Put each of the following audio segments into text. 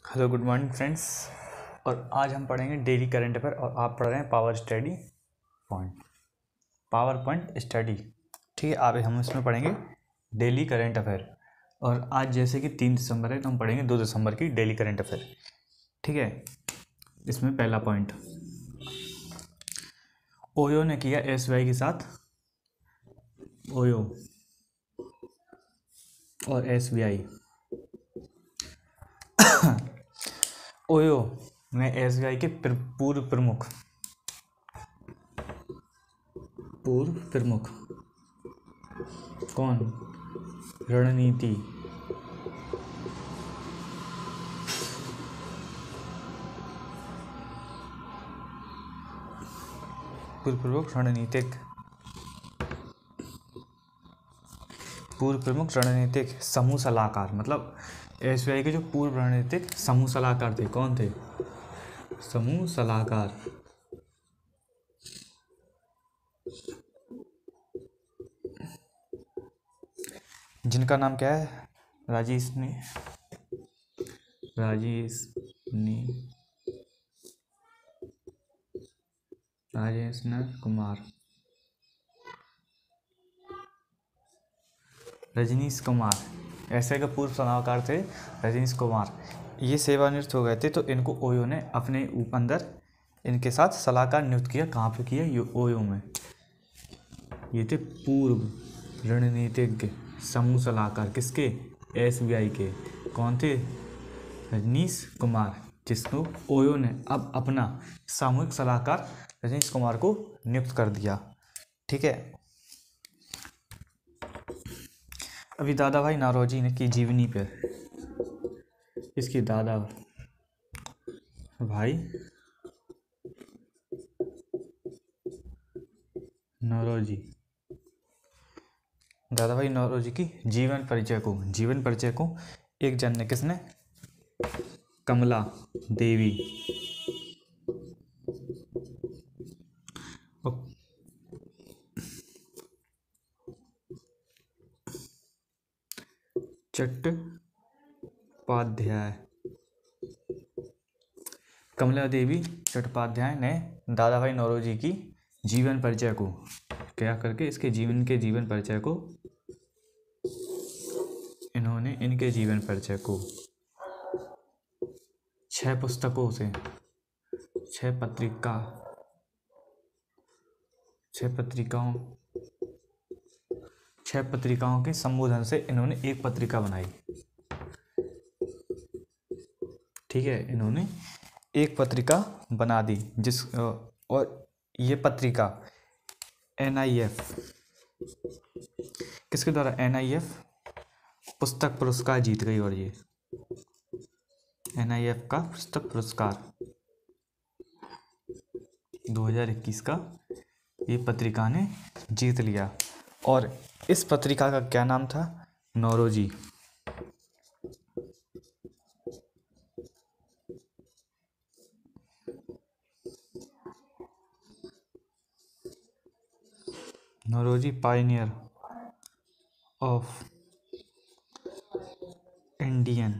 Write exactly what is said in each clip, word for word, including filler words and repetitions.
Hello good morning friends. और आज हम पढ़ेंगे डेली करंट अफेयर और आप पढ़ रहे हैं power study point power point study. ठीक है, आप हम इसमें पढ़ेंगे डेली करंट अफेयर। और आज जैसे कि तीन दिसंबर है तो हम पढ़ेंगे दो दिसंबर की डेली करंट अफेयर। ठीक है, इसमें पहला पॉइंट, ओयो ने किया एसबीआई के साथ, ओयो और एसबीआई ओयो ने एसबीआई के पूर्व प्रमुख पूर्व प्रमुख कौन रणनीति पूर्व प्रमुख रणनीतिक पूर्व प्रमुख रणनीतिक समूह सलाहकार, मतलब एसबीआई के जो पूर्व रणनीतिक समूह सलाहकार थे, कौन थे? समूह सलाहकार जिनका नाम क्या है? राजेश ने राजेश ने राजेश कुमार रजनीश कुमार ऐसे का पूर्व सलाहकार थे रजनीश कुमार। ये सेवानिवृत्त हो गए थे तो इनको ओयो ने अपने अंदर इनके साथ सलाहकार नियुक्त किया। कहाँ पे किया? ओयो में। ये थे पूर्व रणनीतिज्ञ समूह सलाहकार, किसके? एसबीआई के। कौन थे? रजनीश कुमार, जिसको ओयो ने अब अपना सामूहिक सलाहकार रजनीश कुमार को नियुक्त कर दिया। ठीक है, अभी दादा भाई नौरोजी ने की जीवनी पर, इसकी दादा भाई नौरोजी दादा भाई नौरोजी की जीवन परिचय को जीवन परिचय को एक जन ने, किसने? कमला देवी चट्टोपाध्याय कमला देवी चट्टोपाध्याय ने दादा भाई नौरोजी की जीवन परिचय को क्या करके, इसके जीवन के जीवन परिचय को इन्होंने इनके जीवन परिचय को छह पुस्तकों से छह पत्रिका छह पत्रिकाओं छह पत्रिकाओं के संबोधन से इन्होंने एक पत्रिका बनाई। ठीक है, इन्होंने एक पत्रिका बना दी, जिस और ये पत्रिका एनआईएफ किसके द्वारा? एनआईएफ पुस्तक पुरस्कार जीत गई। और ये एनआईएफ का पुस्तक पुरस्कार दो हज़ार इक्कीस का ये पत्रिका ने जीत लिया। और इस पत्रिका का क्या नाम था? Naoroji. Naoroji pioneer of Indian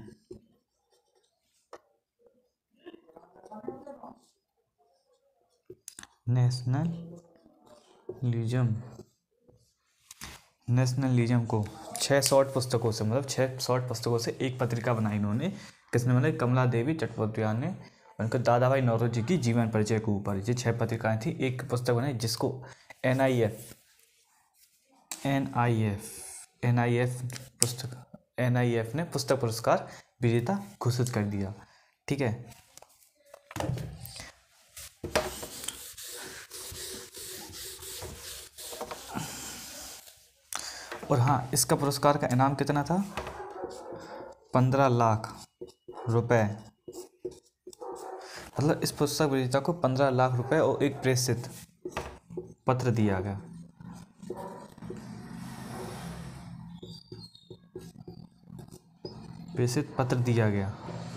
nationalism nationalism को छह शॉर्ट पुस्तकों से, मतलब छह शॉर्ट पुस्तकों से एक पत्रिका बनाई इन्होंने। किसने बनाई? कमला देवी चट्टोपाध्याय ने। उनके दादा भाई नौरोजी की जीवन परिचय के ऊपर ये छह पत्रिकाएं थी, एक पुस्तक बनाई, जिसको एनआईएफ एनआईएफ एनआईएफ पुस्तक एनआईएफ ने पुस्तक पुरस्कार विजेता घोषित कर दिया। ठीक है, और हाँ, इसका पुरस्कार का इनाम कितना था? पंद्रह लाख रुपए। मतलब इस पुस्तक विजेता को पंद्रह लाख रुपए और एक प्रेषित पत्र दिया गया। प्रेषित पत्र दिया गया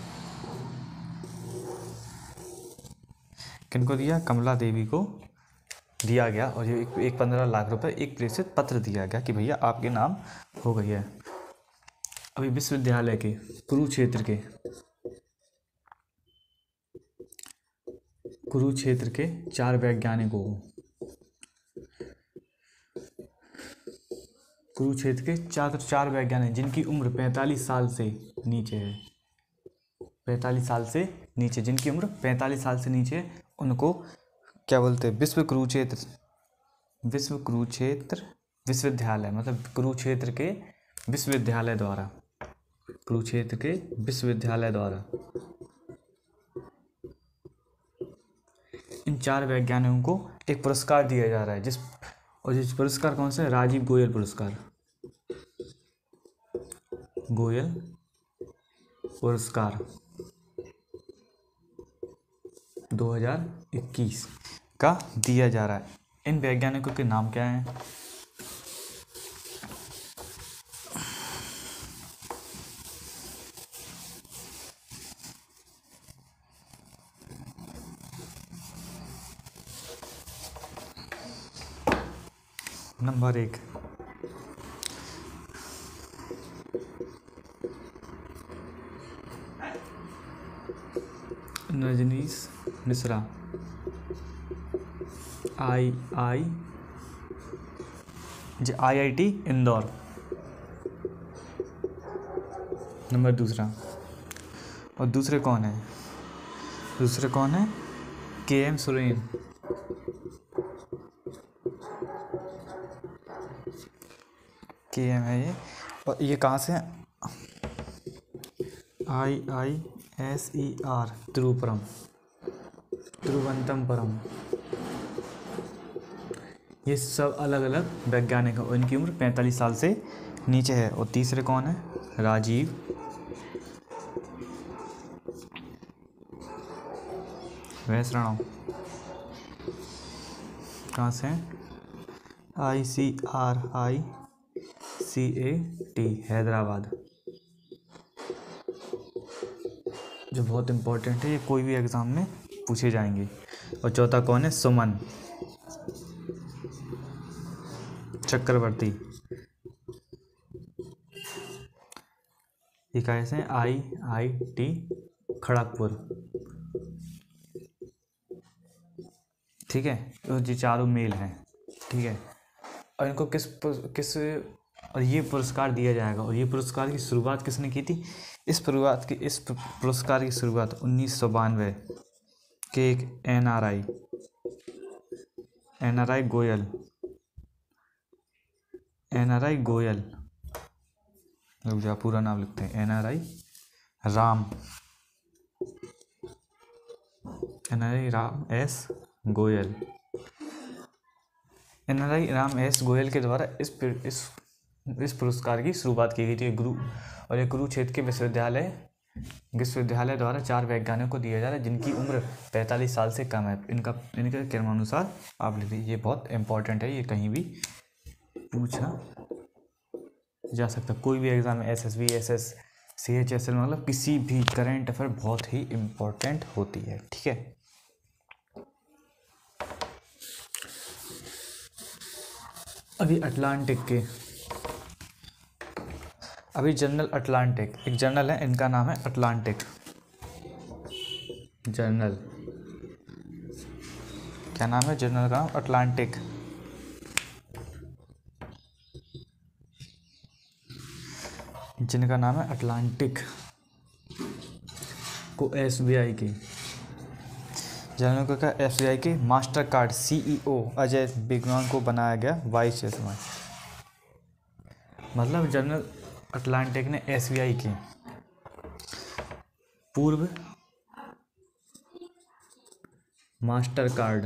किनको दिया? कमला देवी को दिया गया। और ये एक, एक पंद्रह लाख रुपए एक प्रेषित पत्र दिया गया कि भैया आपके नाम हो गई है। अभी विश्वविद्यालय के कुरुक्षेत्र के कुरुक्षेत्र के चार वैज्ञानिकों को कुरुक्षेत्र के चार चार वैज्ञानिक जिनकी उम्र पैंतालीस साल से नीचे है, पैंतालीस साल से नीचे जिनकी उम्र पैंतालीस साल से नीचे है, उनको क्या बोलते हैं? विश्व कुरुक्षेत्र विश्व कुरुक्षेत्र विश्वविद्यालय, मतलब कुरुक्षेत्र के विश्वविद्यालय द्वारा कुरुक्षेत्र के विश्वविद्यालय द्वारा इन चार वैज्ञानिकों को एक पुरस्कार दिया जा रहा है, जिस और जिस पुरस्कार कौन सा है? राजीव गोयल पुरस्कार गोयल पुरस्कार दो हज़ार इक्कीस का दिया जा रहा है। इन वैज्ञानिकों के नाम क्या हैं? नंबर एक, Rajneesh Mishra, I I J I I T Indore. Number दूसरा, और दूसरे कौन है? दूसरे कौन है? के एम सुरेन, के एम है ये। और ये कहाँ से? I I S E R तिरुपुरम तिरुवनंतपुरम। ये सब अलग अलग वैज्ञानिक हैं और इनकी उम्र पैंतालीस साल से नीचे है। और तीसरे कौन है? राजीव वैष्णव, कहाँ से? I C R I C A T Hyderabad, जो बहुत इम्पोर्टेंट है, ये कोई भी एग्ज़ाम में पूछे जाएंगे। और चौथा कौन है? सुमन चक्रवर्ती, ये कैसे हैं? I I T Kharagpur. ठीक है, तो ये चारों मेल हैं। ठीक है, और इनको किस किस और ये पुरस्कार दिया जाएगा। और ये पुरस्कार की शुरुआत किसने की थी? इस शुरुआत की इस पुरस्कार की शुरुआत उन्नीस सौ बानवे के एक N R I N R I Goyal N R I Goyal लोग जा पूरा नाम लिखते हैं, N R I Ram N R I Ram S Goyal N R I Ram S Goyal के द्वारा इस इस इस पुरस्कार की शुरुआत की गई थी। गुरु और ये कुरुक्षेत्र के विश्वविद्यालय विश्वविद्यालय द्वारा चार वैज्ञानिकों को दिया जा रहा है जिनकी उम्र पैंतालीस साल से कम है। इनका इनके क्रमानुसार आप लिख लीजिए, ये बहुत इंपॉर्टेंट है, ये कहीं भी पूछा जा सकता। कोई भी एग्जाम में S S B S S C H S L मतलब किसी भी करंट अफेयर बहुत ही इम्पोर्टेंट होती है। ठीक है, अभी अटलांटिक के अभी जनरल अटलांटिक एक जर्नल है, इनका नाम है अटलांटिक जर्नल। क्या नाम है जर्नल का? अटलांटिक। जिनका नाम है अटलांटिक को एस बी आई के जर्नल का एस बी आई के Mastercard C E O Ajay बिगवान को बनाया गया वाइस चेयरमैन। मतलब जनरल अटलांटिक ने एस बी आई के पूर्व मास्टर कार्ड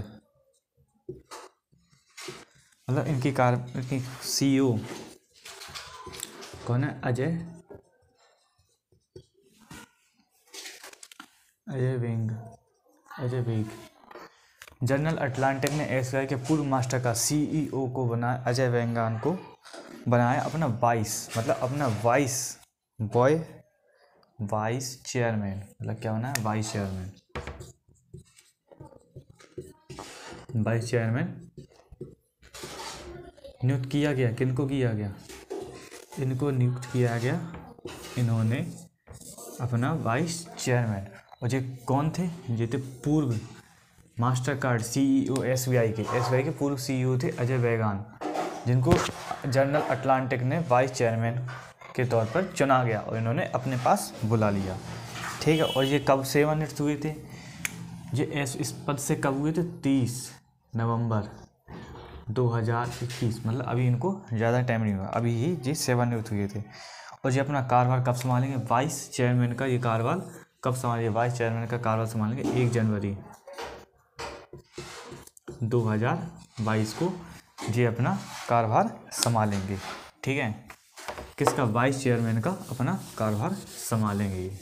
मतलब इनकी कार इनकी सी ई ओ कौन है? अजय अजय विंग अजय विग जनरल अटलांटिक ने एस बी आई के पूर्व मास्टर का सी ई ओ को बनाया, अजय वेंगान को बनाया अपना वाइस मतलब अपना वाइस बॉय वाइस चेयरमैन। मतलब क्या बना है? वाइस चेयरमैन वाइस चेयरमैन नियुक्त किया गया। किनको किया गया? इनको नियुक्त किया गया, इन्होंने अपना वाइस चेयरमैन। और ये कौन थे? ये थे पूर्व मास्टर कार्ड सीईओ एसबीआई के एसबीआई के पूर्व सीईओ थे अजय बैगान, जिनको जनरल अटलांटिक ने वाइस चेयरमैन के तौर पर चुना गया और इन्होंने अपने पास बुला लिया। ठीक है, और ये कब सेवानिवृत्त हुए थे? ये इस इस पद से कब हुए थे? तीस नवंबर दो हज़ार इक्कीस, मतलब अभी इनको ज़्यादा टाइम नहीं हुआ, अभी ही ये सेवानिवृत्त हुए थे। और ये अपना कार्यभार कब संभालेंगे? वाइस चेयरमैन का ये कार्यभार कब संभालेंगे? वाइस चेयरमैन का कार्यभार संभालेंगे एक जनवरी दो हज़ार बाईस को ये अपना कार्यभार संभालेंगे। ठीक है, किसका? वाइस चेयरमैन का अपना कार्यभार संभालेंगे ये।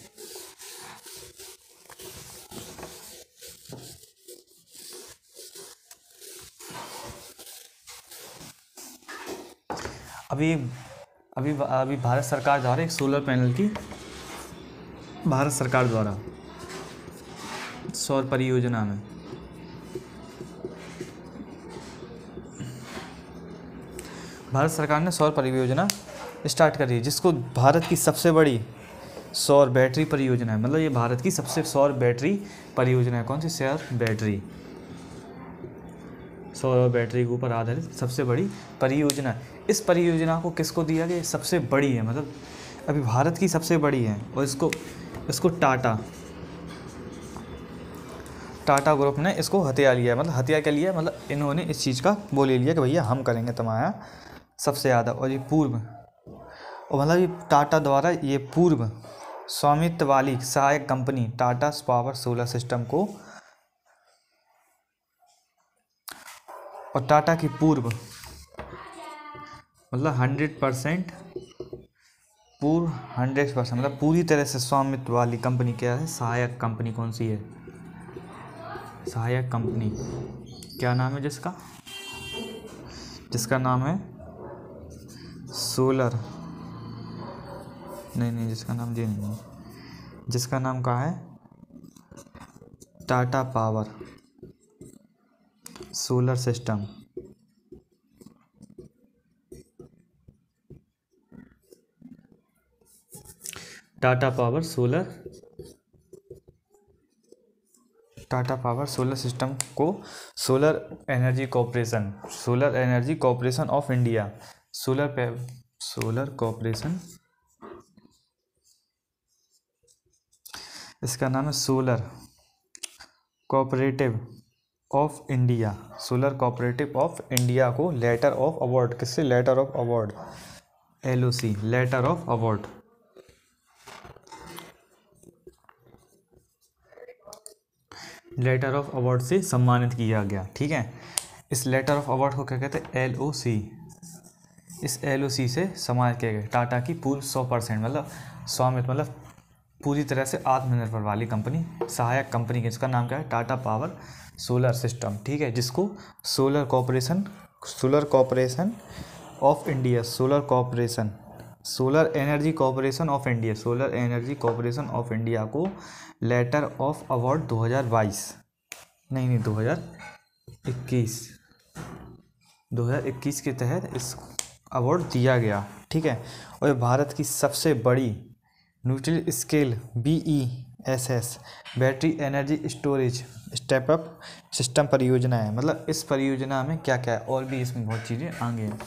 अभी अभी अभी भारत सरकार द्वारा एक सोलर पैनल की भारत सरकार द्वारा सौर परियोजना में भारत सरकार ने सौर परियोजना स्टार्ट करी है, जिसको भारत की सबसे बड़ी सौर बैटरी परियोजना है। मतलब ये भारत की सबसे सौर बैटरी परियोजना है। कौन सी? सौर बैटरी, सौर बैटरी के ऊपर आधारित सबसे बड़ी परियोजना। इस परियोजना को किसको दिया गया? सबसे बड़ी है, मतलब अभी भारत की सबसे बड़ी है। और इसको इसको टाटा टाटा ग्रुप ने इसको हथिया लिया है। मतलब हथिया क्या लिया? मतलब इन्होंने इस चीज़ का वो ले लिया कि भैया हम करेंगे तुम्हारा सबसे ज़्यादा। और ये पूर्व और मतलब ये टाटा द्वारा ये पूर्व स्वामित्व वाली सहायक company Tata Power Solar System को और टाटा की पूर्व मतलब हंड्रेड परसेंट पूर्व हंड्रेड परसेंट मतलब पूरी तरह से स्वामित्व वाली कंपनी क्या है? सहायक कंपनी। कौन सी है? सहायक कंपनी। क्या नाम है जिसका? जिसका नाम है सोलर नहीं नहीं जिसका नाम जी नहीं है जिसका नाम क्या है? Tata Power Solar System. Tata Power Solar Tata Power Solar System को Solar Energy Corporation Solar Energy Corporation of India Solar Solar Corporation इसका नाम है Solar Cooperative of India Solar Cooperative of India को लेटर ऑफ अवार्ड किससे? Letter of award LOC letter of award letter of award से सम्मानित किया गया। ठीक है, इस लेटर ऑफ अवार्ड को क्या कहते हैं? एलओसी। इस एलओसी से सम्मानित किया गया टाटा की पूर्व सौ परसेंट मतलब स्वामित्व मतलब पूरी तरह से आत्मनिर्भर वाली कंपनी सहायक कंपनी। इसका नाम क्या है? Tata Power Solar System. ठीक है, जिसको Solar Corporation Solar Corporation of India Solar Corporation Solar Energy Corporation of India Solar Energy Corporation of India को लेटर ऑफ अवार्ड दो हज़ार बाईस नहीं नहीं दो हज़ार इक्कीस दो हज़ार इक्कीस के तहत इस अवार्ड दिया गया। ठीक है, और ये भारत की सबसे बड़ी neutral scale B E S S battery energy storage step up system परियोजना है। मतलब इस परियोजना में क्या क्या है और भी इसमें बहुत चीज़ें आगे हैं।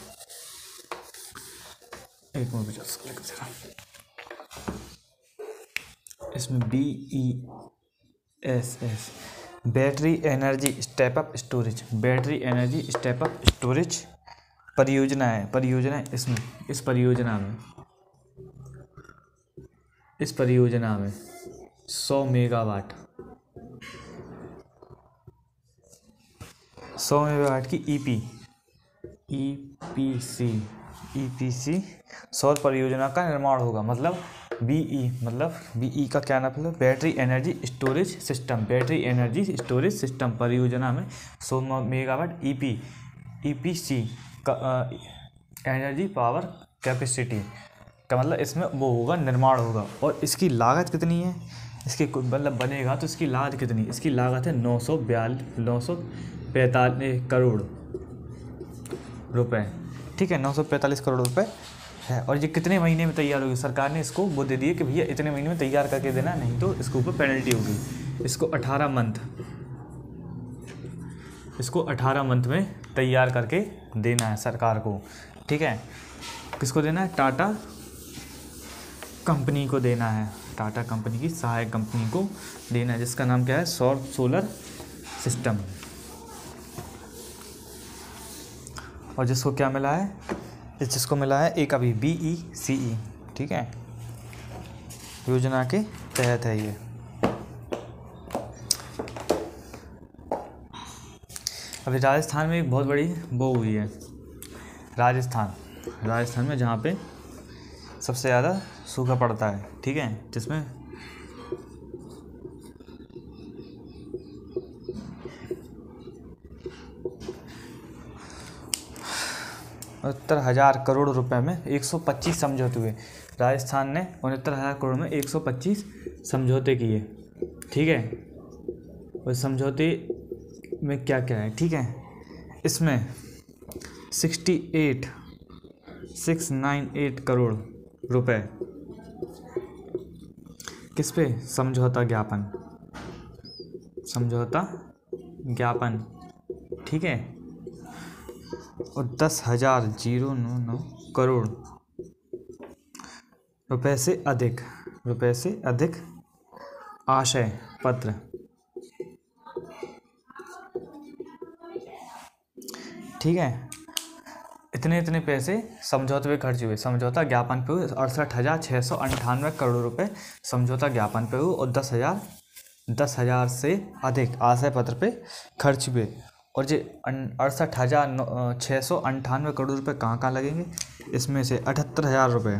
एक मिनट इसमें B E S S battery energy step up storage battery energy step up storage परियोजना है परियोजना है इसमें इस परियोजना में इस परियोजना में सौ मेगावाट सौ मेगावाट की ईपी ईपीसी ईपीसी सौर परियोजना का निर्माण होगा। मतलब बीई मतलब बीई का क्या नाम मतलब battery energy storage system battery energy storage system परियोजना में सौ मेगावाट ईपी ईपीसी का एनर्जी पावर कैपेसिटी का मतलब इसमें वो होगा निर्माण होगा। और इसकी लागत कितनी है? इसकी मतलब बनेगा तो इसकी लागत कितनी? इसकी लागत है नौ सौ बयालीस नौ सौ पैंतालीस करोड़ रुपए। ठीक है, नौ सौ पैंतालीस करोड़ रुपए है। और ये कितने महीने में तैयार होगी? सरकार ने इसको वो दे दिए कि भैया इतने महीने में तैयार करके देना, नहीं तो इसके ऊपर पेनल्टी होगी। इसको अठारह मंथ इसको अठारह मंथ में तैयार करके देना है सरकार को, ठीक है। किसको देना है? टाटा कंपनी को देना है, टाटा कंपनी की सहायक कंपनी को देना है, जिसका नाम क्या है? सौर सोलर सिस्टम। और जिसको क्या मिला है? इस जिसको मिला है एक अभी बी ई सी ई, ठीक है, योजना के तहत है ये। अभी राजस्थान में एक बहुत बड़ी वो हुई है, राजस्थान राजस्थान में जहाँ पे सबसे ज़्यादा सूखा पड़ता है, ठीक है, जिसमें उनहत्तर हज़ार करोड़ रुपए में एक सौ पच्चीस समझौते हुए। राजस्थान ने उनहत्तर हज़ार करोड़ में एक सौ पच्चीस समझौते किए, ठीक है। और समझौते में क्या क्या है, ठीक है, इसमें sixty eight six nine eight crore रुपए किस पे? समझौता ज्ञापन, समझौता ज्ञापन, ठीक है। और दस हजार जीरो नौ नौ करोड़ रुपए से अधिक रुपए से अधिक आशय पत्र, ठीक है। इतने इतने पैसे समझौते पे खर्च हुए, समझौता ज्ञापन पे हुए अड़सठ हज़ार छः सौ अंठानवे करोड़ रुपए समझौता ज्ञापन पे हुए, और दस हज़ार दस हज़ार से अधिक आशय पत्र पे खर्च हुए। और जो अड़सठ हज़ार छः सौ अंठानवे करोड़ रुपए कहाँ कहाँ लगेंगे? इसमें से अठहत्तर हज़ार रुपये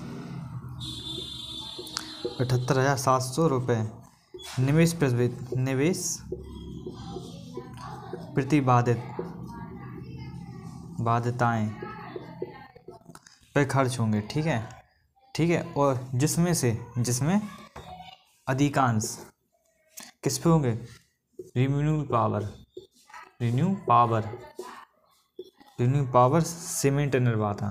अठहत्तर हज़ार सात सौ रुपये निवेश निवेश प्रतिबाधित बाध्यताएं पे खर्च होंगे, ठीक है, ठीक है। और जिसमें से जिसमें अधिकांश किस पे होंगे? ReNew Power ReNew Power ReNew Power cement निर्माता,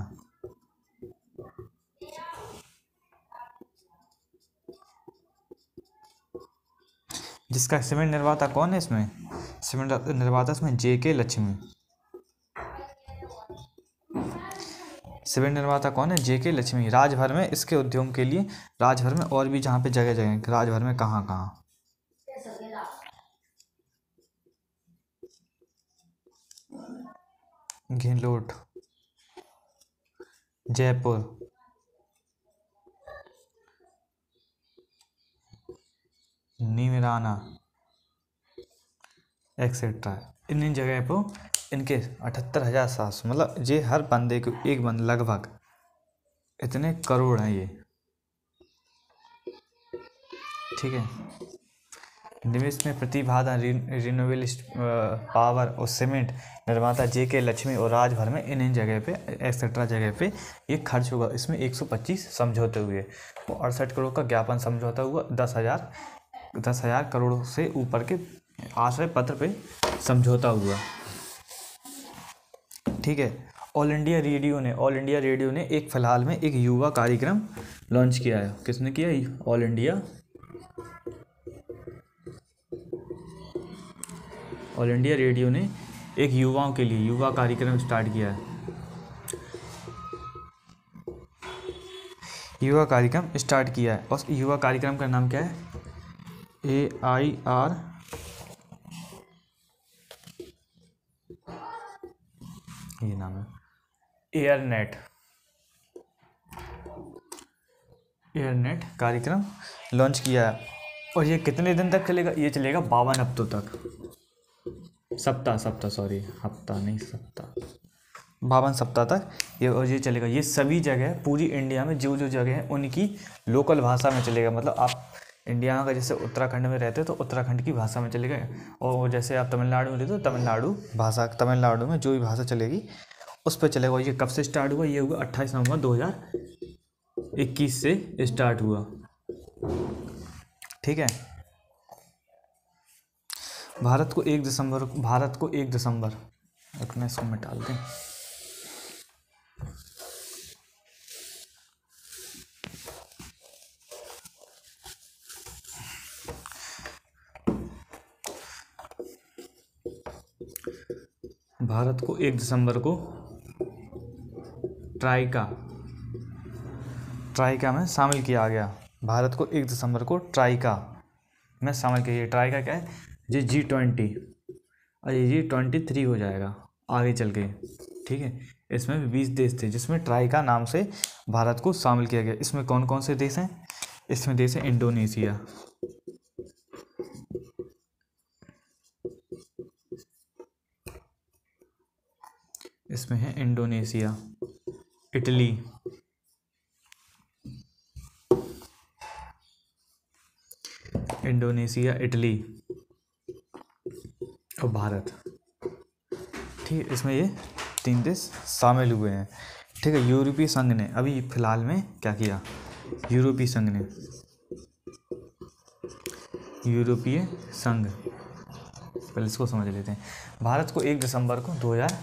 जिसका सीमेंट निर्माता कौन है? इसमें सीमेंट निर्माता इसमें जे के लक्ष्मी, सीमेंट निर्माता कौन है? जे के लक्ष्मी। राज्यभर में इसके उद्योग के लिए राज्यभर में और भी जहाँ पे जगह जगह राज्यभर में कहाँ कहाँ घेलोट, जयपुर, नीमराना एक्सेट्रा, इन इन जगह पर इनके अठहत्तर हज़ार सात सौ मतलब ये हर बंदे को एक बंद लगभग इतने करोड़ हैं ये, ठीक है। निवेश में प्रतिभाधा रिन्यूएबल पावर और सीमेंट निर्माता जे के लक्ष्मी और राज्यभर में इन इन जगह पे एक्सेट्रा जगह पे ये खर्च हुआ। इसमें एक सौ पच्चीस समझौते हुए, वो अड़सठ करोड़ का ज्ञापन समझौता हुआ, दस हज़ार दस हज़ार करोड़ से ऊपर के आशय पत्र पे समझौता हुआ, ठीक है। ऑल इंडिया रेडियो ने ऑल इंडिया रेडियो ने एक फ़िलहाल में एक युवा कार्यक्रम लॉन्च किया है। किसने किया? All India All India Radio ने एक युवाओं के लिए युवा कार्यक्रम स्टार्ट किया है। युवा कार्यक्रम स्टार्ट किया है और युवा कार्यक्रम का नाम क्या है? ए आई आर ये नाम है, एयरनेट एयरनेट कार्यक्रम लॉन्च किया है। और ये कितने दिन तक चलेगा? ये चलेगा बावन हफ्तों तक, सप्ताह सप्ताह सॉरी हफ्ता नहीं सप्ताह बावन सप्ताह तक ये और ये चलेगा। ये सभी जगह पूरी इंडिया में जो जो जगह है उनकी लोकल भाषा में चलेगा। मतलब आप इंडिया का जैसे उत्तराखंड में रहते हो तो उत्तराखंड की भाषा में चलेगा, और जैसे आप तमिलनाडु में रहते हो तो तमिलनाडु भाषा तमिलनाडु में जो भी भाषा चलेगी उस पर चलेगा। ये कब से स्टार्ट हुआ? ये हुआ अट्ठाईस नवंबर दो हज़ार इक्कीस से स्टार्ट हुआ, ठीक है। भारत को एक दिसंबर भारत को एक दिसंबर रखना, इसको मिटा दें। भारत को एक दिसंबर को ट्राइका ट्राइका में शामिल किया गया। भारत को एक दिसंबर को ट्राइका में शामिल किया गया। ट्राइका क्या है? ये जी ट्वेंटी और ये जी ट्वेंटी थ्री हो जाएगा आगे चल के, ठीक है। इसमें भी बीस देश थे जिसमें ट्राइका नाम से भारत को शामिल किया गया। इसमें कौन कौन से देश हैं? इसमें देश है इंडोनेशिया, इसमें है इंडोनेशिया, इटली, इंडोनेशिया, इटली और भारत, ठीक है। इसमें ये तीन देश शामिल हुए हैं, ठीक है। यूरोपीय संघ ने अभी फिलहाल में क्या किया? यूरोपीय संघ ने यूरोपीय संघ पहले इसको समझ लेते हैं। भारत को एक दिसंबर को दो हज़ार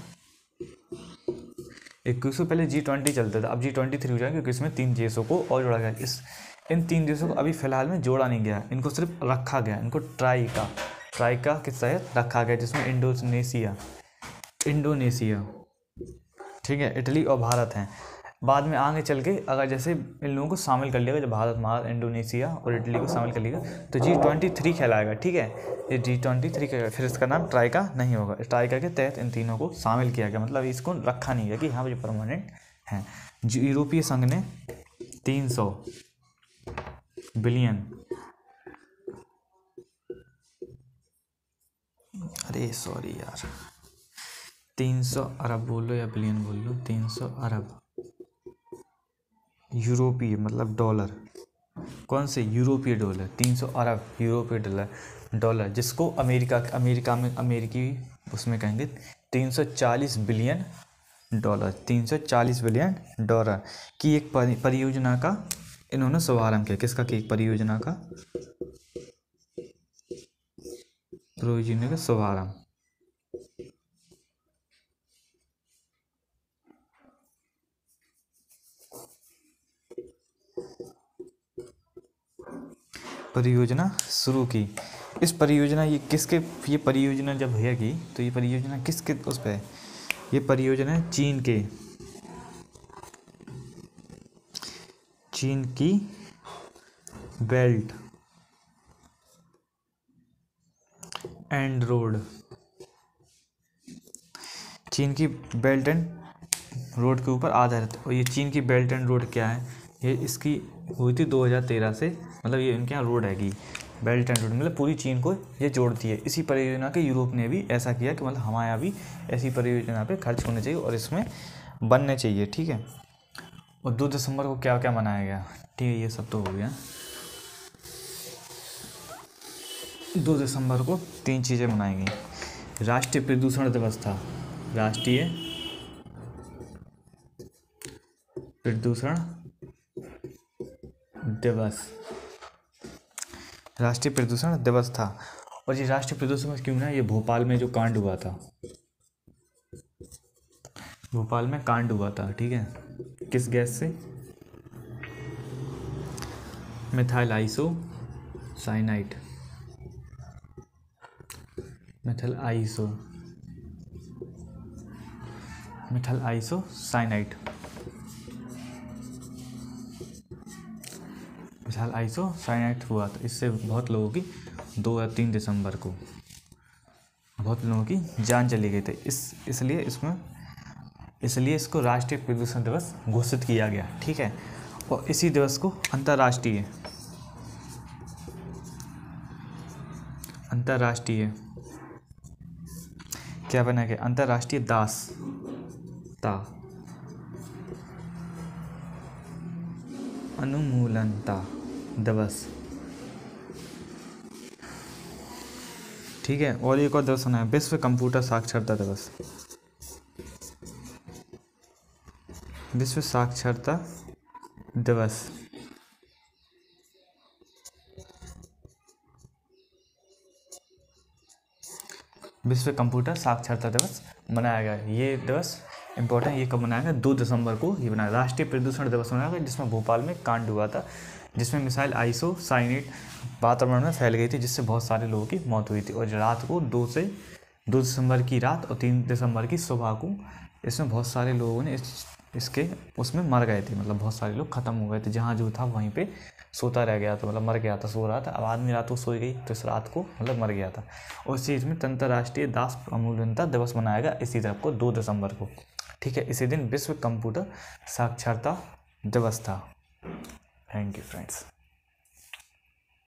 इक्कीस से पहले जी ट्वेंटी चलता था, अब जी ट्वेंटी थ्री हो जाएगा क्योंकि इसमें तीन देशों को और जोड़ा गया। इस इन तीन देशों को अभी फिलहाल में जोड़ा नहीं गया, इनको सिर्फ रखा गया, इनको ट्राइका ट्राइका के तहत रखा गया, जिसमें इंडोनेशिया इंडोनेशिया ठीक है, इटली और भारत हैं। बाद में आगे चल के अगर जैसे इन लोगों को शामिल कर लिया, जब भारत भारत इंडोनेशिया और इटली को शामिल कर लिया तो जी ट्वेंटी थ्री कहलाएगा, ठीक है। ये जी ट्वेंटी थ्री फिर इसका नाम ट्राइका नहीं होगा। ट्राइका के तहत इन तीनों को शामिल किया गया, मतलब इसको रखा नहीं गया कि हाँ ये परमानेंट हैं। यूरोपीय संघ ने तीन सौ बिलियन अरे सॉरी यार तीन सौ अरब बोल लो या बिलियन बोल लो, तीन सौ अरब यूरोपीय मतलब डॉलर, कौन से? यूरोपीय डॉलर, तीन सौ अरब यूरोपीय डॉलर डॉलर जिसको अमेरिका अमेरिका में अमेरिकी उसमें कहेंगे तीन सौ चालीस बिलियन डॉलर तीन सौ चालीस बिलियन डॉलर की एक परियोजना का इन्होंने शुभारंभ किया। किसका? की एक परियोजना का परियोजना का शुभारंभ। परियोजना शुरू की। इस परियोजना ये किसके ये परियोजना जब है की तो ये परियोजना किसके उस पे है? ये परियोजना है चीन के चीन की बेल्ट एंड रोड चीन की बेल्ट एंड रोड के ऊपर आधारित। और ये चीन की बेल्ट एंड रोड क्या है? ये इसकी हुई थी दो हज़ार तेरह से, मतलब ये इनके यहाँ रोड है कि बेल्ट एंड रोड मतलब पूरी चीन को ये जोड़ती है। इसी परियोजना के यूरोप ने भी ऐसा किया कि मतलब हमारे यहाँ भी ऐसी परियोजना पे खर्च होने चाहिए और इसमें बनने चाहिए, ठीक है। और दो दिसंबर को क्या क्या मनाया गया? ठीक है, ये सब तो हो गया। दो दिसंबर को तीन चीज़ें मनाई गई। राष्ट्रीय प्रदूषण दिवस था, राष्ट्रीय प्रदूषण दिवस राष्ट्रीय प्रदूषण दिवस था। और ये राष्ट्रीय प्रदूषण दिवस क्यों ना, ये भोपाल में जो कांड हुआ था, भोपाल में कांड हुआ था, ठीक है। किस गैस से? Methyl isocyanide methyl iso methyl isocyanide methyl isocyanide हुआ था। इससे बहुत लोगों की दो या तीन दिसंबर को बहुत लोगों की जान चली गई थी। इस इसलिए इसमें इसलिए इसको राष्ट्रीय प्रदूषण दिवस घोषित किया गया, ठीक है। और इसी दिवस को अंतर्राष्ट्रीय अंतर्राष्ट्रीय क्या बना गया? अंतर्राष्ट्रीय दासता अनुमूलनता दिवस, ठीक है। और एक और दिवस है विश्व कंप्यूटर साक्षरता दिवस, विश्व साक्षरता दिवस विश्व कंप्यूटर साक्षरता दिवस मनाया गया। ये दिवस इम्पोर्टेंट, ये कब मनाया गया? दो दिसंबर को ये बनाया। राष्ट्रीय प्रदूषण दिवस मनाया गया जिसमें भोपाल में कांड हुआ था, जिसमें मिसाइल आइसो साइनेट वातावरण में फैल गई थी, जिससे बहुत सारे लोगों की मौत हुई थी। और रात को दो से दो दिसंबर की रात और तीन दिसंबर की सुबह को इसमें बहुत सारे लोगों ने इस इसके उसमें मर गए थे, मतलब बहुत सारे लोग ख़त्म हो गए थे। जहाँ जो था वहीं पे सोता रह गया था, मतलब मर गया था, सो रहा था। अब आदमी रात को सोई गई तो इस रात को मतलब मर गया था। और इस चीज़ में अंतर्राष्ट्रीय दास प्रमूल्यता दिवस मनाया गया इसी तरह को दो दिसंबर को। ठीक है, इसी दिन विश्व कंप्यूटर साक्षरता दिवस था। Thank you friends.